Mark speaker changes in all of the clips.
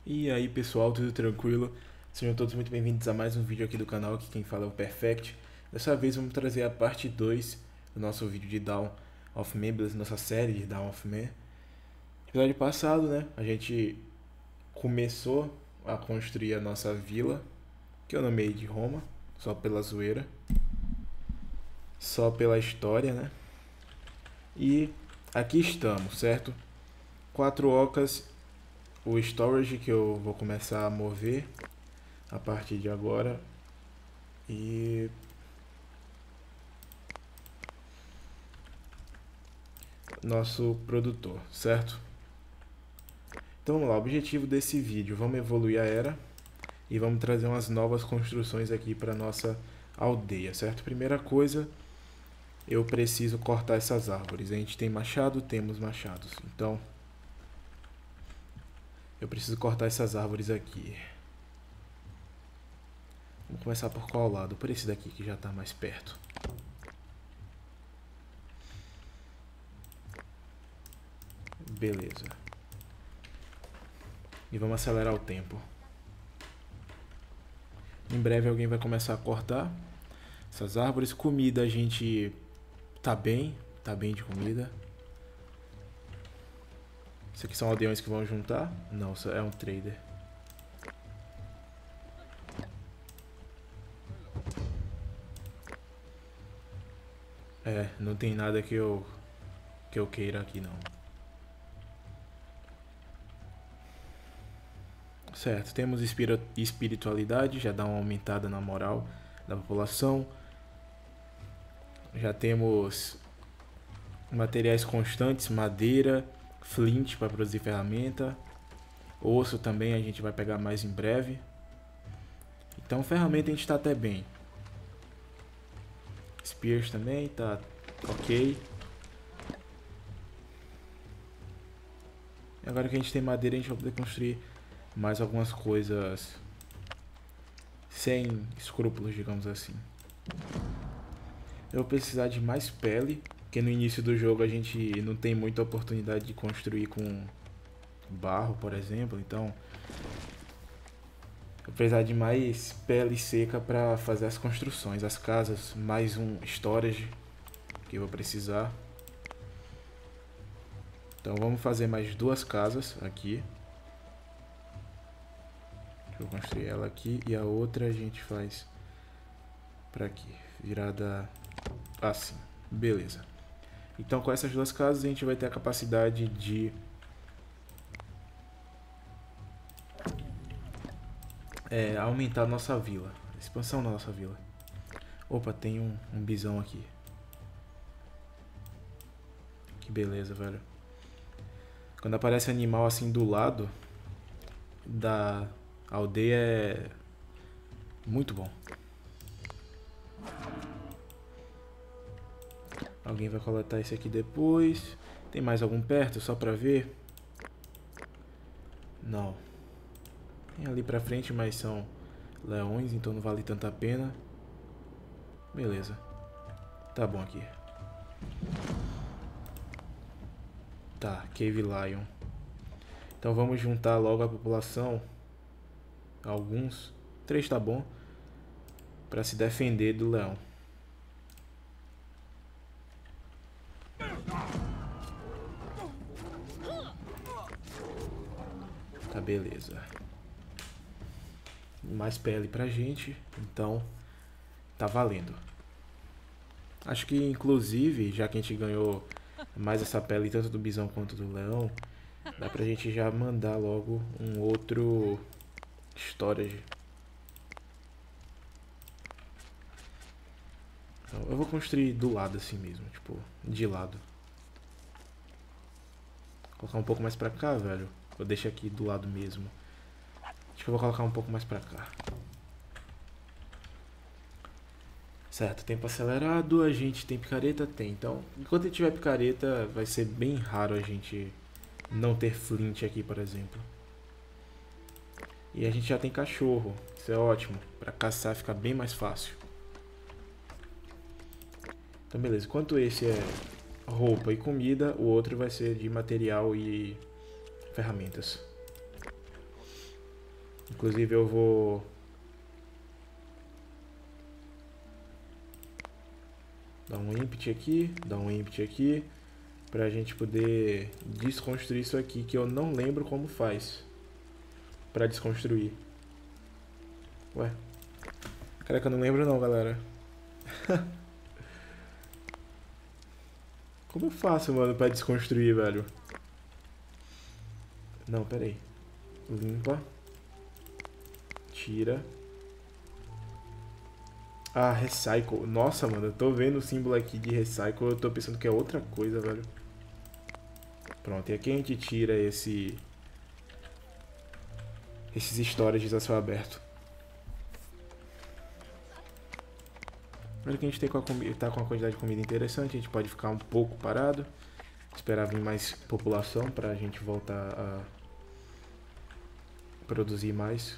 Speaker 1: E aí pessoal, tudo tranquilo? Sejam todos muito bem-vindos a mais um vídeo aqui do canal, aqui quem fala é o Perfect. Dessa vez vamos trazer a parte 2 do nosso vídeo de Dawn of Man, nossa série de Dawn of Man. No episódio passado, né, a gente começou a construir a nossa vila, que eu nomeei de Roma, só pela zoeira, só pela história, né? E aqui estamos, certo? 4 ocas, o storage que eu vou começar a mover a partir de agora. E nosso produtor, certo? Então vamos lá, o objetivo desse vídeo, vamos evoluir a era e vamos trazer umas novas construções aqui para nossa aldeia, certo? Primeira coisa, eu preciso cortar essas árvores. A gente tem machado, temos machados, então eu preciso cortar essas árvores aqui. Vamos começar por qual lado? Por esse daqui que já está mais perto. Beleza. E vamos acelerar o tempo. Em breve alguém vai começar a cortar essas árvores. Comida a gente tá bem de comida. Isso aqui são aldeões que vão juntar? Não, isso é um trader. É, não tem nada que eu queira aqui não. Certo, temos espiritualidade, já dá uma aumentada na moral da população. Já temos materiais constantes, madeira, flint para produzir ferramenta. Osso também a gente vai pegar mais em breve. Então ferramenta a gente está até bem. Spears também tá ok. E agora que a gente tem madeira, a gente vai poder construir mais algumas coisas sem escrúpulos, digamos assim. Eu vou precisar de mais pele, porque no início do jogo a gente não tem muita oportunidade de construir com barro, por exemplo. Então eu vou precisar de mais pele seca para fazer as construções, as casas, mais um storage que eu vou precisar. Então vamos fazer mais 2 casas aqui. Deixa eu construir ela aqui e a outra a gente faz para aqui, virada assim. Beleza. Então com essas 2 casas a gente vai ter a capacidade de aumentar a nossa vila, a expansão da nossa vila. Opa, tem um bisão aqui. Que beleza, velho. Quando aparece animal assim do lado da aldeia é muito bom. Alguém vai coletar esse aqui depois. Tem mais algum perto só pra ver? Não. Tem ali pra frente, mas são leões, então não vale tanta pena. Beleza. Tá bom aqui. Tá, Cave Lion. Então vamos juntar logo a população. Alguns. 3 tá bom. Pra se defender do leão. Tá, beleza. Mais pele pra gente. Então, tá valendo. Acho que inclusive, já que a gente ganhou mais essa pele tanto do bisão quanto do leão, dá pra gente já mandar logo um outro storage. Então, eu vou construir do lado assim mesmo, tipo, de lado. Vou colocar um pouco mais pra cá, velho. Eu deixo aqui do lado mesmo. Acho que eu vou colocar um pouco mais pra cá. Certo, tempo acelerado, a gente tem picareta? Tem. Então, enquanto tiver picareta, vai ser bem raro a gente não ter flint aqui, por exemplo. E a gente já tem cachorro, isso é ótimo. Pra caçar fica bem mais fácil. Então beleza, enquanto esse é roupa e comida, o outro vai ser de material e ferramentas. Inclusive eu vou dar um empty aqui, dar um empty aqui, pra gente poder desconstruir isso aqui, que eu não lembro como faz pra desconstruir. Ué? Caraca, eu não lembro não, galera. Como eu faço, mano, pra desconstruir, velho? Não, pera aí. Limpa. Tira. Ah, recycle. Nossa, mano, eu tô vendo o símbolo aqui de recycle, eu tô pensando que é outra coisa, velho. Pronto, e aqui a gente tira esses storages a céu aberto. Olha que a gente tem tá com uma quantidade de comida interessante, a gente pode ficar um pouco parado, esperar vir mais população pra gente voltar a produzir mais.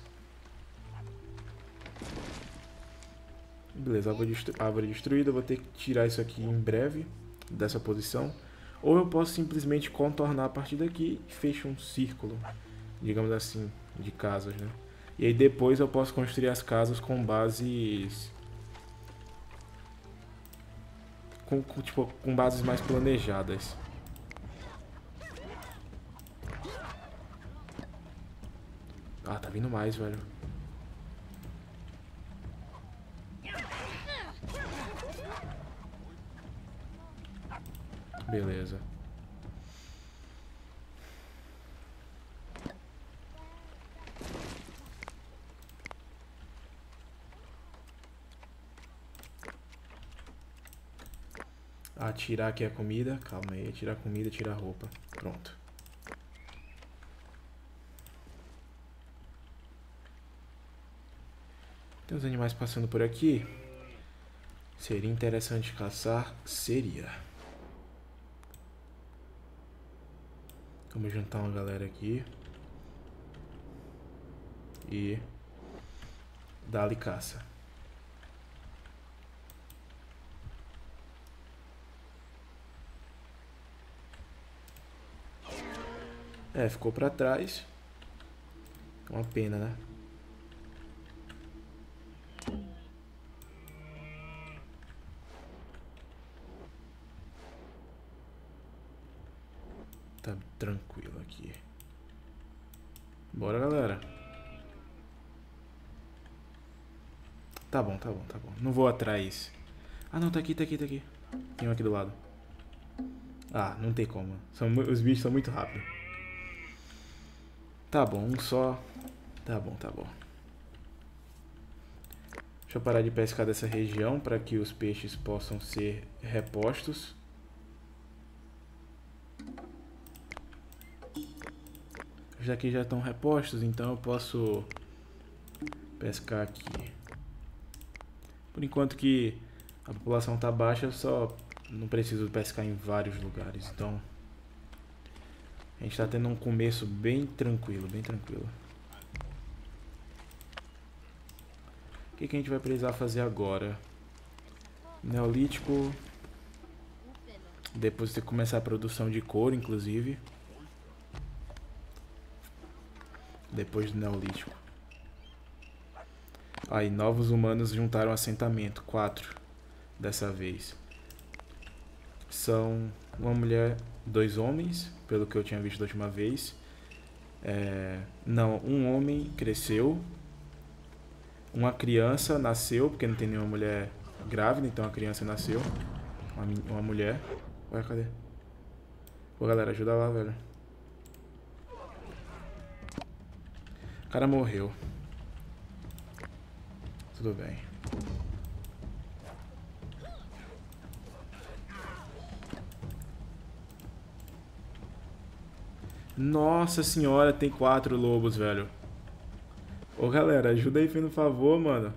Speaker 1: Beleza, árvore destruída, eu vou ter que tirar isso aqui em breve dessa posição. Ou eu posso simplesmente contornar a partir daqui e fechar um círculo, digamos assim, de casas, né? E aí depois eu posso construir as casas com bases... com bases mais planejadas. Ah, tá vindo mais, velho. Beleza. Ah, tirar aqui a comida. Calma aí, tirar a comida, tirar a roupa. Pronto. Tem uns animais passando por aqui. Seria interessante caçar? Seria. Vamos juntar uma galera aqui. E dar-lhe caça. É, ficou pra trás. Uma pena, né? Tá tranquilo aqui. Bora, galera. Tá bom, tá bom, tá bom. Não vou atrás. Ah, não, tá aqui, tá aqui, tá aqui. Tem um aqui do lado. Ah, não tem como. Os bichos são muito rápidos. Tá bom, um só. Tá bom, tá bom. Deixa eu parar de pescar dessa região para que os peixes possam ser repostos. Os daqui já estão repostos, então eu posso pescar aqui. Por enquanto que a população tá baixa, eu só não preciso pescar em vários lugares. Então a gente tá tendo um começo bem tranquilo, bem tranquilo. O que a gente vai precisar fazer agora? Neolítico. Depois tem que começar a produção de couro, inclusive. Depois do Neolítico. Aí, novos humanos juntaram assentamento. 4 dessa vez. São uma mulher, 2 homens, pelo que eu tinha visto da última vez. Não, um homem cresceu. Uma criança nasceu, porque não tem nenhuma mulher grávida, então a criança nasceu. Uma mulher. Ué, cadê? Pô, galera, ajuda lá, velho. O cara morreu. Tudo bem. Nossa senhora, tem 4 lobos, velho. Ô, galera, ajuda aí, fazendo favor, mano.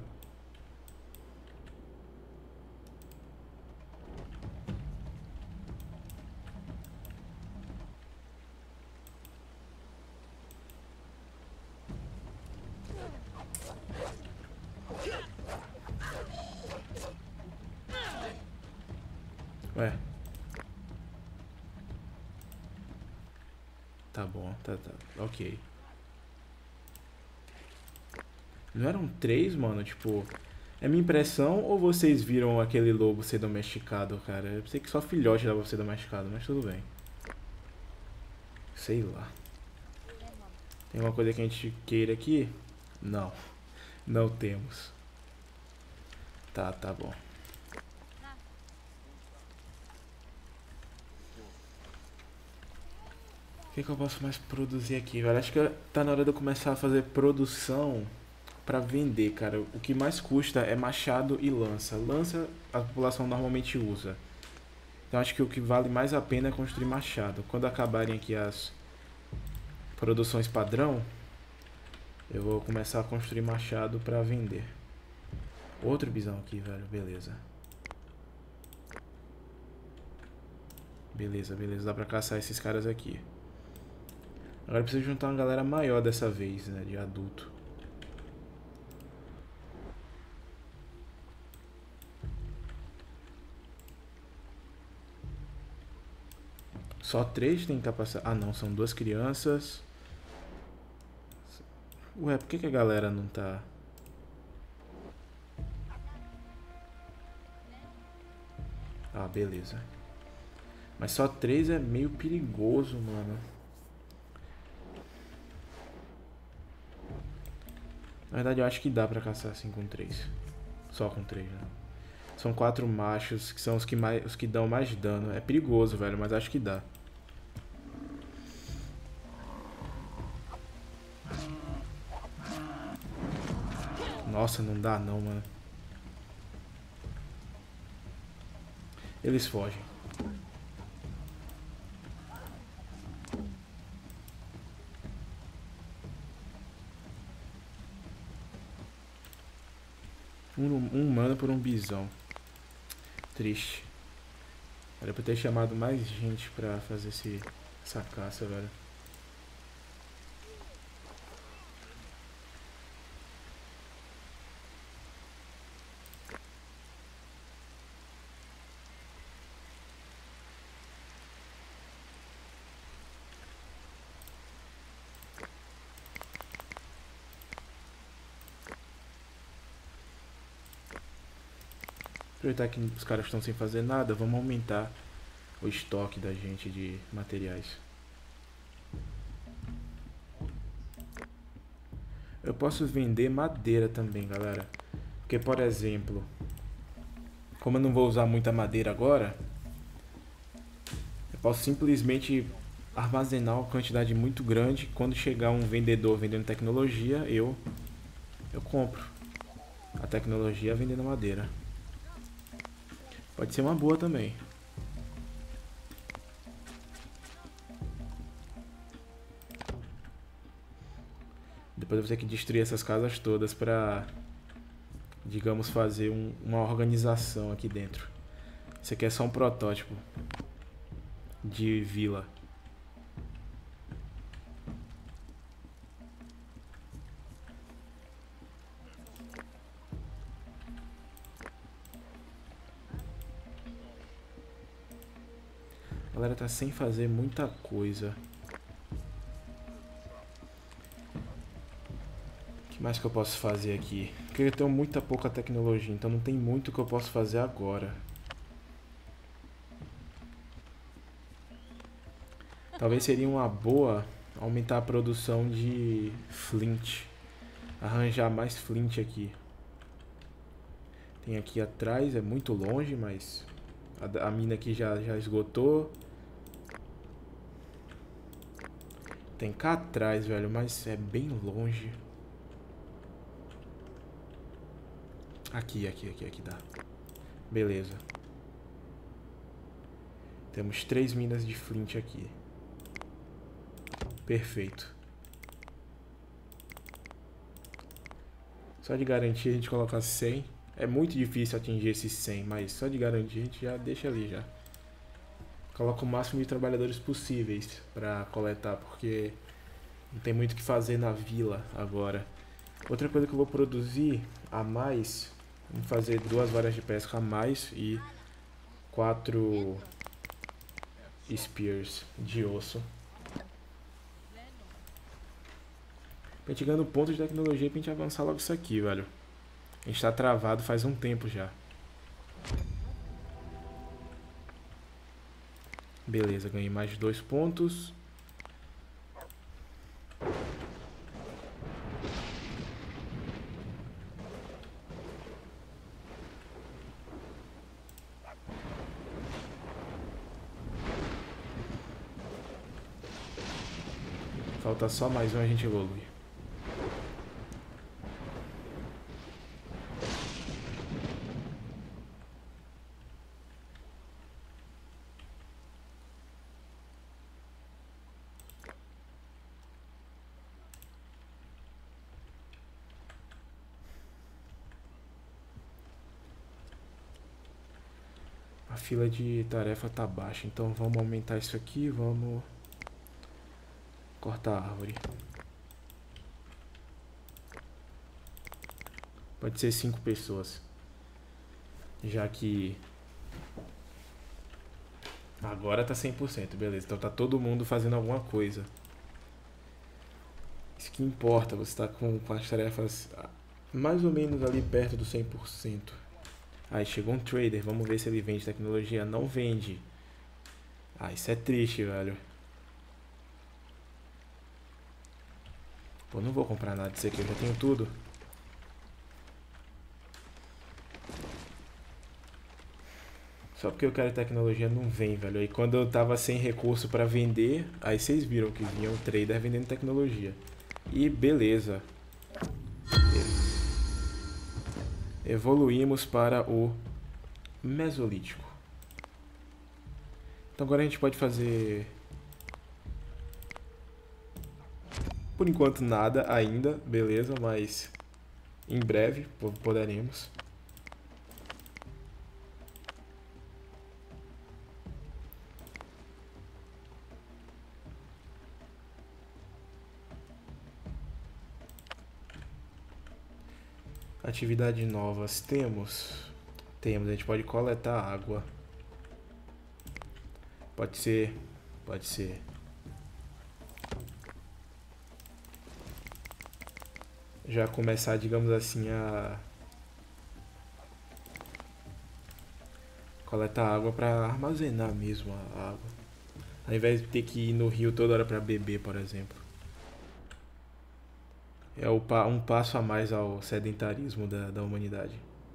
Speaker 1: Ué. Tá bom, tá, ok. Não eram 3, mano? Tipo, é minha impressão ou vocês viram aquele lobo ser domesticado, cara? Eu pensei que só filhote dava pra ser domesticado, mas tudo bem. Sei lá. Tem alguma coisa que a gente queira aqui? Não. Não temos. Tá, tá bom. O que eu posso mais produzir aqui, velho? Acho que tá na hora de eu começar a fazer produção pra vender, cara. O que mais custa é machado e lança. Lança a população normalmente usa. Então acho que o que vale mais a pena é construir machado. Quando acabarem aqui as produções padrão, eu vou começar a construir machado pra vender. Outro bisão aqui, velho. Beleza. Beleza, beleza. Dá pra caçar esses caras aqui. Agora eu preciso juntar uma galera maior dessa vez, né? De adulto. Só 3 tem capacidade. Ah, não. São 2 crianças. Ué, por que a galera não tá... Ah, beleza. Mas só 3 é meio perigoso, mano. Na verdade, eu acho que dá pra caçar assim com 3. Só com 3, né? São 4 machos, que são os que dão mais dano. É perigoso, velho, mas acho que dá. Nossa, não dá não, mano. Eles fogem. Um humano por um bisão. Triste. Era pra ter chamado mais gente pra fazer essa caça, velho. Aproveitar que os caras estão sem fazer nada, vamos aumentar o estoque da gente de materiais. Eu posso vender madeira também, galera. Porque, por exemplo, como eu não vou usar muita madeira agora, eu posso simplesmente armazenar uma quantidade muito grande. Quando chegar um vendedor vendendo tecnologia, eu compro a tecnologia vendendo madeira. Pode ser uma boa também. Depois eu vou ter que destruir essas casas todas pra, digamos, fazer uma organização aqui dentro. Isso aqui é só um protótipo de vila. A galera tá sem fazer muita coisa. O que mais que eu posso fazer aqui? Porque eu tenho muita pouca tecnologia, então não tem muito que eu posso fazer agora. Talvez seria uma boa aumentar a produção de flint. Arranjar mais flint aqui. Tem aqui atrás, é muito longe, mas a mina aqui já esgotou. Tem cá atrás, velho, mas é bem longe. Aqui dá. Beleza. Temos 3 minas de flint aqui. Perfeito. Só de garantir a gente colocar 100. É muito difícil atingir esses 100, mas só de garantir a gente já deixa ali já. Coloca o máximo de trabalhadores possíveis pra coletar, porque não tem muito o que fazer na vila agora. Outra coisa que eu vou produzir a mais, vamos fazer 2 varas de pesca a mais e 4 spears de osso. Pra gente ganhando pontos de tecnologia pra gente avançar logo isso aqui, velho. A gente tá travado faz um tempo já. Beleza, ganhei mais de 2 pontos. Falta só mais um e a gente evolui. A fila de tarefa tá baixa, então vamos aumentar isso aqui, vamos cortar a árvore. Pode ser 5 pessoas, já que agora tá 100%, beleza, então tá todo mundo fazendo alguma coisa. Isso que importa, você tá com as tarefas mais ou menos ali perto do 100%. Aí chegou um trader, vamos ver se ele vende tecnologia. Não vende. Ah, isso é triste, velho. Pô, não vou comprar nada disso aqui, eu já tenho tudo. Só porque eu quero tecnologia não vem, velho. Aí quando eu tava sem recurso pra vender, aí vocês viram que vinha um trader vendendo tecnologia. E beleza. Evoluímos para o Mesolítico. Então agora a gente pode fazer... Por enquanto nada ainda, beleza, mas em breve poderemos. Atividades novas temos? Temos, a gente pode coletar água. Pode ser, pode ser. Já começar, digamos assim, a coletar água para armazenar mesmo a água. Ao invés de ter que ir no rio toda hora para beber, por exemplo. É um passo a mais ao sedentarismo da humanidade.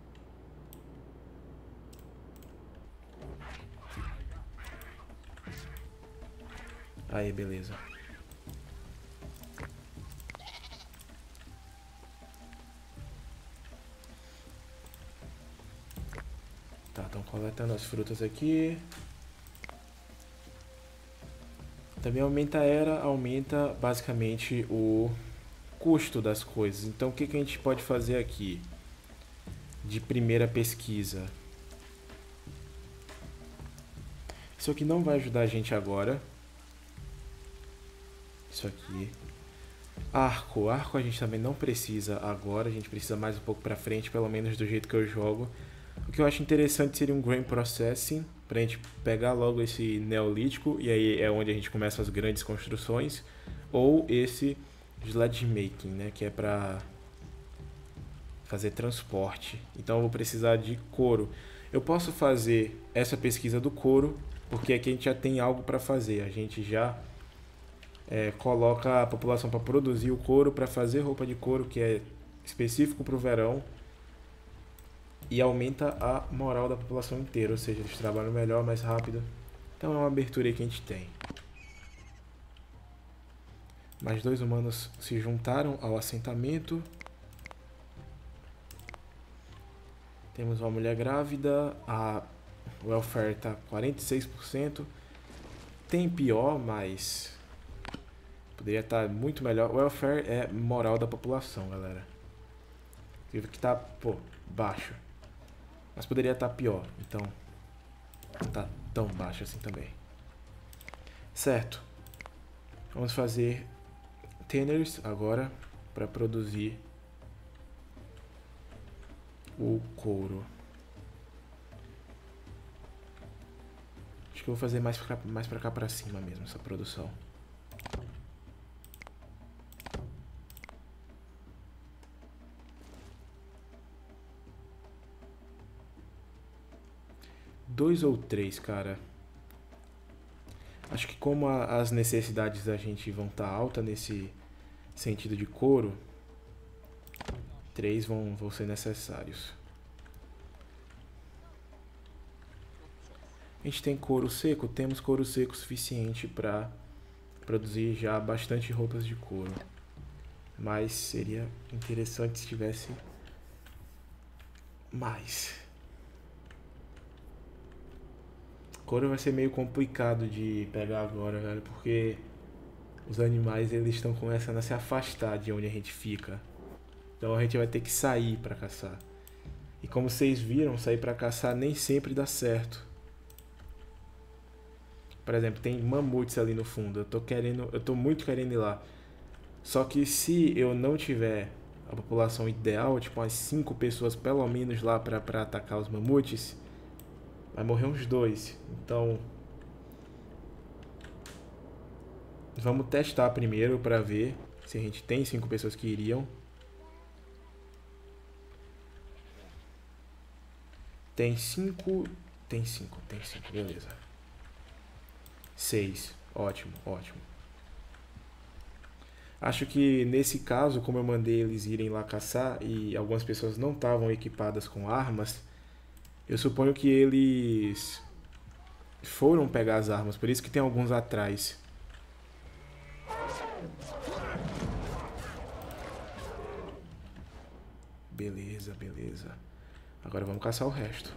Speaker 1: Aí, beleza. Tá, estão coletando as frutas aqui. Também aumenta a era, aumenta basicamente o custo das coisas. Então o que a gente pode fazer aqui de primeira pesquisa? Isso aqui não vai ajudar a gente agora. Isso aqui. Arco a gente também não precisa agora, a gente precisa mais um pouco pra frente, pelo menos do jeito que eu jogo. O que eu acho interessante seria um Grain Processing, pra gente pegar logo esse Neolítico, e aí é onde a gente começa as grandes construções, ou esse Sledgemaking, né, que é pra fazer transporte. Então eu vou precisar de couro. Eu posso fazer essa pesquisa do couro, porque aqui a gente já tem algo para fazer. A gente já coloca a população para produzir o couro, para fazer roupa de couro, que é específico para o verão, e aumenta a moral da população inteira, ou seja, eles trabalham melhor, mais rápido. Então é uma abertura aí que a gente tem. Mais 2 humanos se juntaram ao assentamento. Temos uma mulher grávida, a welfare está 46%. Tem pior, mas poderia estar muito melhor. O welfare é moral da população, galera. Vivo que tá, pô, baixo. Mas poderia estar pior, então não tá tão baixo assim também. Certo. Vamos fazer tanners agora para produzir o couro. Acho que eu vou fazer mais pra cá pra cima mesmo essa produção. 2 ou 3, cara. Acho que como as necessidades da gente vão estar altas nesse sentido de couro, 3 vão ser necessários. A gente tem couro seco? Temos couro seco suficiente para produzir já bastante roupas de couro. Mas seria interessante se tivesse mais. Couro vai ser meio complicado de pegar agora, velho, porque os animais eles estão começando a se afastar de onde a gente fica. Então a gente vai ter que sair para caçar. E como vocês viram, sair para caçar nem sempre dá certo. Por exemplo, tem mamutes ali no fundo. Eu tô muito querendo ir lá. Só que se eu não tiver a população ideal, tipo umas 5 pessoas pelo menos lá pra atacar os mamutes, vai morrer uns 2. Então, vamos testar primeiro pra ver se a gente tem 5 pessoas que iriam. Tem 5, beleza. 6, ótimo. Acho que nesse caso, como eu mandei eles irem lá caçar e algumas pessoas não estavam equipadas com armas, eu suponho que eles foram pegar as armas, por isso que tem alguns atrás. Beleza. Agora vamos caçar o resto.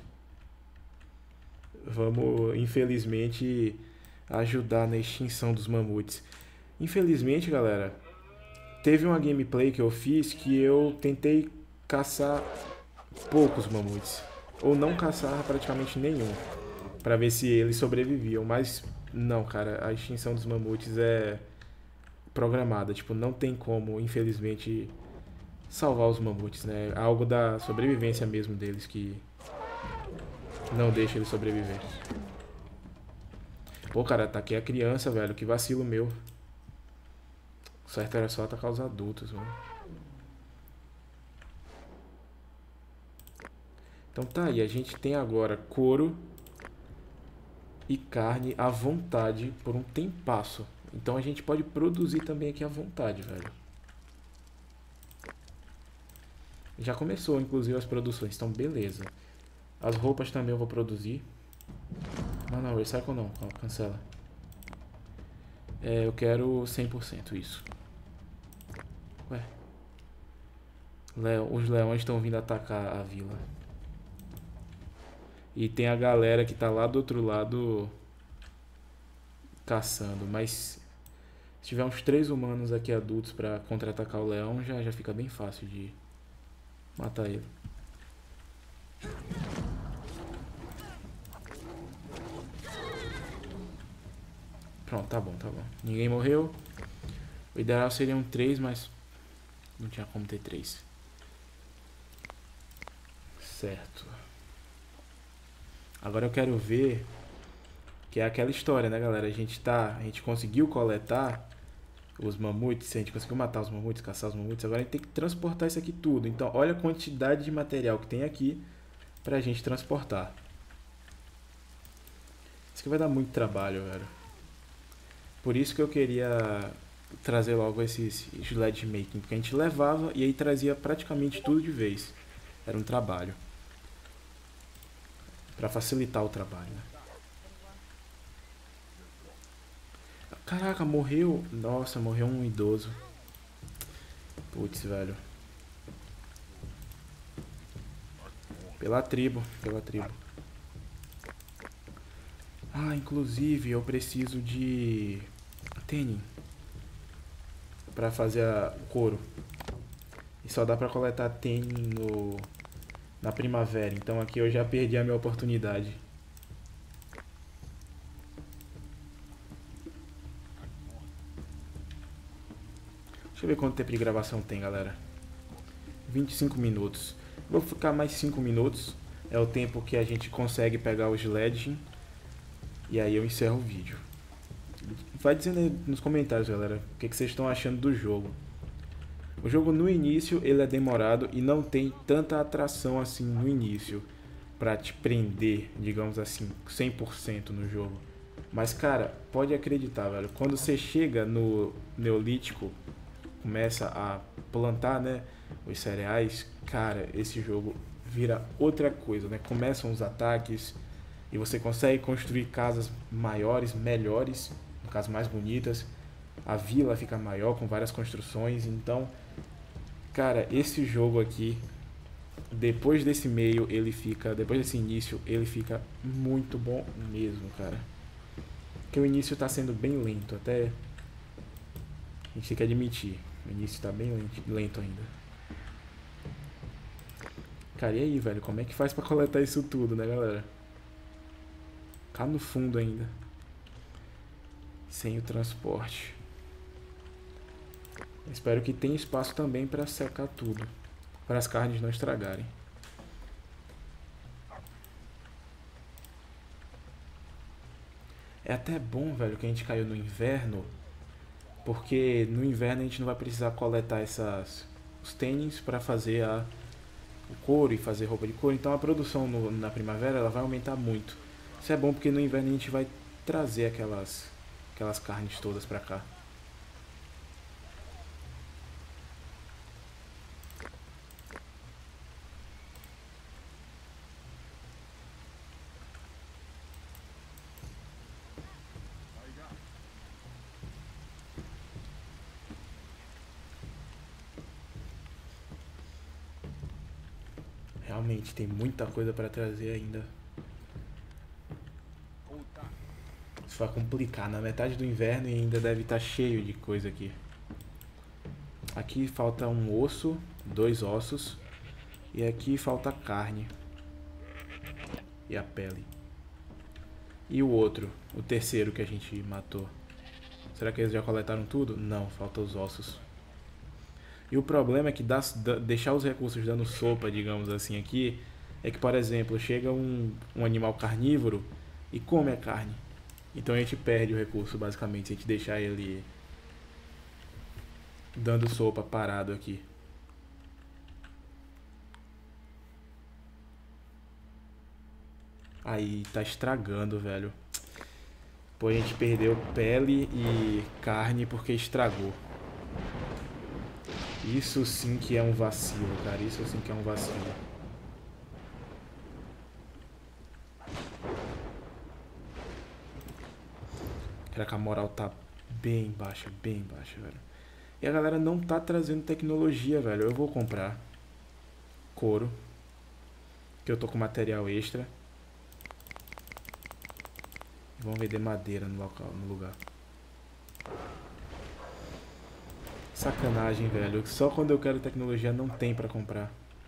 Speaker 1: Vamos, infelizmente, ajudar na extinção dos mamutes. Infelizmente, galera, teve uma gameplay que eu fiz que eu tentei caçar poucos mamutes. Ou não caçar praticamente nenhum. Pra ver se eles sobreviviam. Mas não, cara. A extinção dos mamutes é programada. Tipo, não tem como, infelizmente, salvar os mamutes, né? Algo da sobrevivência mesmo deles que não deixa eles sobreviver. Pô, cara, ataquei a criança, velho. Que vacilo meu. O certo era só atacar os adultos, mano. Então tá aí, a gente tem agora couro e carne à vontade por um tempasso. Então a gente pode produzir também aqui à vontade, velho. Já começou, inclusive, as produções, então beleza. As roupas também eu vou produzir. Não, recycle não, cancela. Eu quero 100% isso. Ué. Os leões estão vindo atacar a vila. E tem a galera que tá lá do outro lado caçando. Mas se tiver uns 3 humanos aqui adultos pra contra-atacar o leão, já fica bem fácil de matar ele. Pronto, tá bom. Ninguém morreu. O ideal seriam 3, mas não tinha como ter 3. Certo. Agora eu quero ver que é aquela história, né, galera? A gente conseguiu coletar os mamutes, a gente conseguiu matar os mamutes, caçar os mamutes. Agora a gente tem que transportar isso aqui tudo. Então, olha a quantidade de material que tem aqui pra gente transportar. Isso aqui vai dar muito trabalho, velho. Por isso que eu queria trazer logo esses sled making, porque a gente levava e aí trazia praticamente tudo de vez. Era um trabalho. Pra facilitar o trabalho, né? Caraca, morreu. Nossa, morreu um idoso. Putz, velho. Pela tribo. Ah, inclusive eu preciso de tanning pra fazer o couro. E só dá pra coletar tanning na primavera. Então aqui eu já perdi a minha oportunidade. Deixa eu ver quanto tempo de gravação tem, galera. 25 minutos. Vou ficar mais 5 minutos. É o tempo que a gente consegue pegar o sledging. E aí eu encerro o vídeo. Vai dizendo aí nos comentários, galera, o que vocês estão achando do jogo. O jogo no início ele é demorado e não tem tanta atração assim no início. pra te prender, digamos assim, 100% no jogo. Mas, cara, pode acreditar, velho. Quando você chega no Neolítico, começa a plantar, né, os cereais, cara, esse jogo vira outra coisa, né? Começam os ataques e você consegue construir casas maiores, melhores, no caso mais bonitas. A vila fica maior com várias construções, então, cara, esse jogo aqui, depois desse início, ele fica muito bom mesmo, cara. Porque o início tá sendo bem lento, até a gente tem que admitir. O início tá bem lento ainda. Cara, e aí, velho? Como é que faz pra coletar isso tudo, né, galera? Cá no fundo ainda. Sem o transporte. Espero que tenha espaço também pra secar tudo. Para as carnes não estragarem. É até bom, velho, que a gente caiu no inverno. Porque no inverno a gente não vai precisar coletar os tênis para fazer o couro e fazer roupa de couro. Então a produção na primavera ela vai aumentar muito. Isso é bom porque no inverno a gente vai trazer aquelas carnes todas para cá. Realmente tem muita coisa para trazer ainda. Isso vai complicar. Na metade do inverno e ainda deve estar cheio de coisa aqui. Aqui falta um osso, 2 ossos. E aqui falta carne. E a pele. E o outro, o terceiro que a gente matou. Será que eles já coletaram tudo? Não, falta os ossos. E o problema é que deixar os recursos dando sopa, digamos assim, aqui, é que, por exemplo, chega um animal carnívoro e come a carne. Então a gente perde o recurso, basicamente, se a gente deixar ele dando sopa parado aqui. Aí tá estragando, velho. Pô, a gente perdeu pele e carne porque estragou. Isso sim que é um vacilo, cara. Isso sim que é um vacilo. Será que a moral tá bem baixa, velho. E a galera não tá trazendo tecnologia, velho. Eu vou comprar couro, que eu tô com material extra. Vamos vender madeira no lugar. Sacanagem, velho. Só quando eu quero tecnologia não tem pra comprar.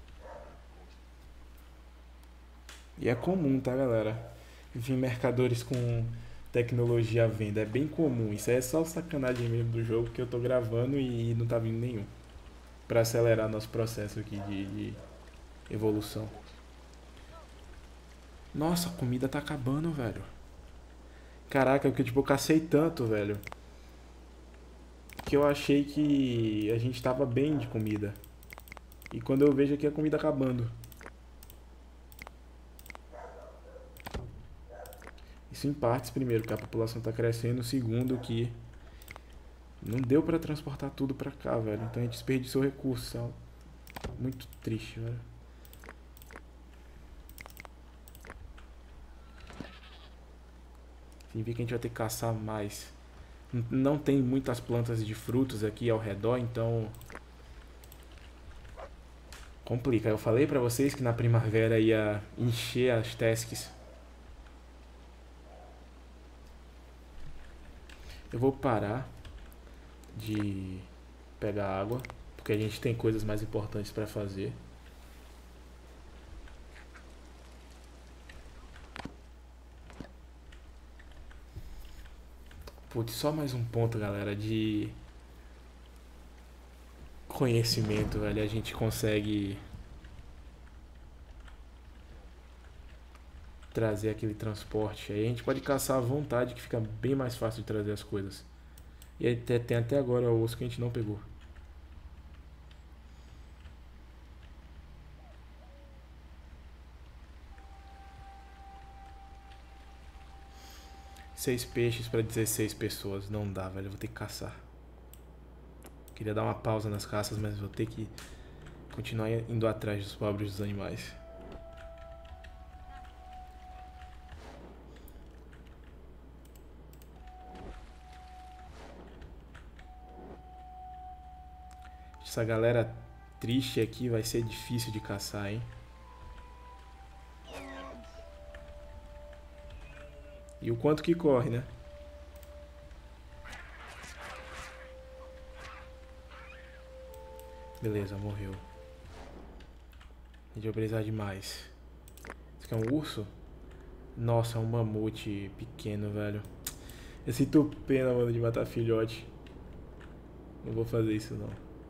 Speaker 1: E é comum, tá, galera? Vir mercadores com tecnologia à venda. É bem comum. Isso aí é só sacanagem mesmo do jogo que eu tô gravando e não tá vindo nenhum. Pra acelerar nosso processo aqui de evolução. Nossa, a comida tá acabando, velho. Caraca, porque tipo, eu cacei tanto, velho, que eu achei que a gente tava bem de comida. E quando eu vejo aqui a comida acabando. Isso em partes, primeiro, que a população tá crescendo. Segundo, que não deu pra transportar tudo pra cá, velho. Então a gente desperdiçou recursos. Muito triste, velho. Significa que a gente vai ter que caçar mais. Não tem muitas plantas de frutos aqui ao redor, então complica. Eu falei pra vocês que na primavera ia encher as tasks. Eu vou parar de pegar água, porque a gente tem coisas mais importantes pra fazer. Putz, só mais um ponto, galera, de conhecimento, velho. A gente consegue trazer aquele transporte. Aí a gente pode caçar à vontade, que fica bem mais fácil de trazer as coisas. E aí tem até agora o osso que a gente não pegou. 6 peixes pra 16 pessoas. Não dá, velho. Eu vou ter que caçar. Queria dar uma pausa nas caças, mas vou ter que continuar indo atrás dos pobres dos animais. Essa galera triste aqui vai ser difícil de caçar, hein? E o quanto que corre, né? Beleza, morreu. A gente vai precisar de mais. Isso aqui é um urso? Nossa, é um mamute pequeno, velho. Eu sinto pena, mano, de matar filhote. Não vou fazer isso, não.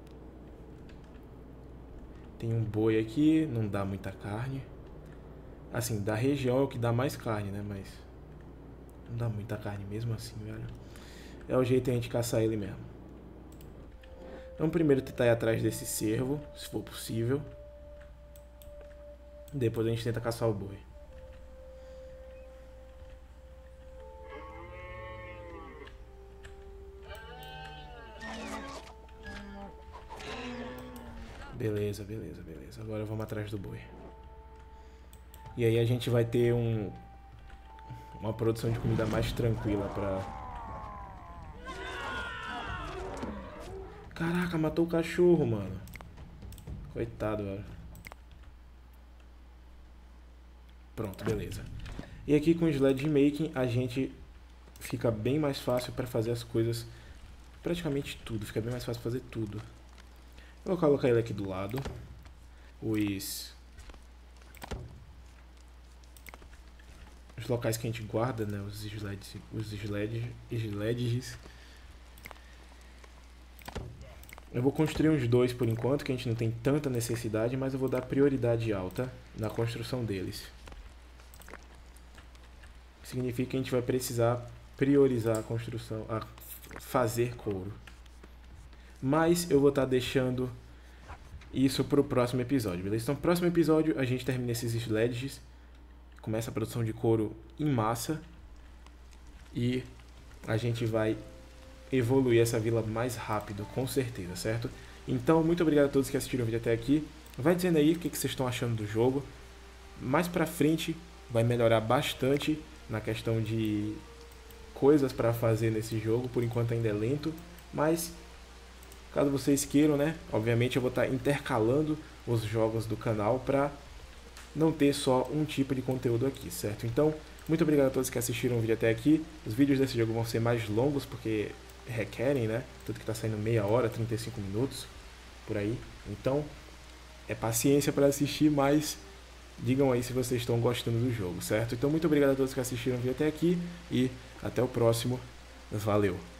Speaker 1: Tem um boi aqui, não dá muita carne. Assim, da região é o que dá mais carne, né? Mas não dá muita carne mesmo assim, velho. É o jeito de a gente caçar ele mesmo. Vamos primeiro tentar ir atrás desse cervo, se for possível. Depois a gente tenta caçar o boi. Beleza, beleza, beleza. Agora vamos atrás do boi. E aí a gente vai ter uma produção de comida mais tranquila pra... Caraca, matou o cachorro, mano. Coitado, velho. Pronto, beleza. E aqui com o Sledge Making a gente fica bem mais fácil pra fazer as coisas. Praticamente tudo, fica bem mais fácil fazer tudo. Eu vou colocar ele aqui do lado. Os locais que a gente guarda, né? Os sledges. Eu vou construir uns 2 por enquanto, que a gente não tem tanta necessidade, mas eu vou dar prioridade alta na construção deles. Significa que a gente vai precisar priorizar a construção, fazer couro. Mas eu vou estar deixando isso para o próximo episódio, beleza? Então, no próximo episódio a gente termina esses sledges, começa a produção de couro em massa e a gente vai evoluir essa vila mais rápido, com certeza, certo? Então, muito obrigado a todos que assistiram o vídeo até aqui. Vai dizendo aí o que vocês estão achando do jogo. Mais pra frente vai melhorar bastante na questão de coisas para fazer nesse jogo. Por enquanto ainda é lento, mas caso vocês queiram, né? Obviamente eu vou estar intercalando os jogos do canal para não ter só um tipo de conteúdo aqui, certo? Então, muito obrigado a todos que assistiram o vídeo até aqui. Os vídeos desse jogo vão ser mais longos porque requerem, né? Tudo que está saindo meia hora, 35 minutos, por aí. Então, é paciência para assistir, mas digam aí se vocês estão gostando do jogo, certo? Então, muito obrigado a todos que assistiram o vídeo até aqui e até o próximo. Valeu!